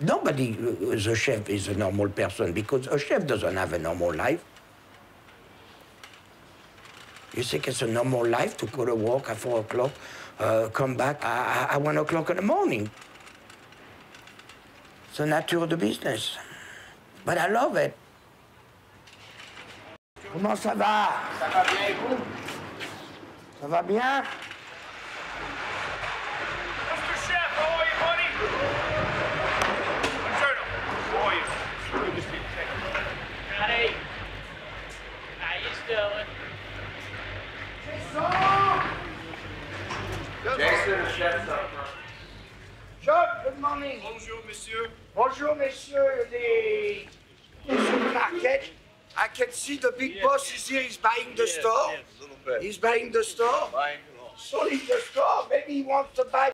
Nobody, the chef, is a normal person because a chef doesn't have a normal life. You think it's a normal life to go to work at 4 o'clock, come back at 1 o'clock in the morning? It's the nature of the business. But I love it. Comment ça va? Ça va bien et vous? Ça va bien? Mr. Chef, how are you, buddy? Buongiorno. How are you? Good to see you. Hey. How you doing? Jason, chef's up front. John, good morning. Bonjour, monsieur. Bonjour, messieurs the supermarket. I can see the big boss is here. He's buying the store. a little bit. He's buying the store. Buying it all. Sold the store. Maybe he wants to buy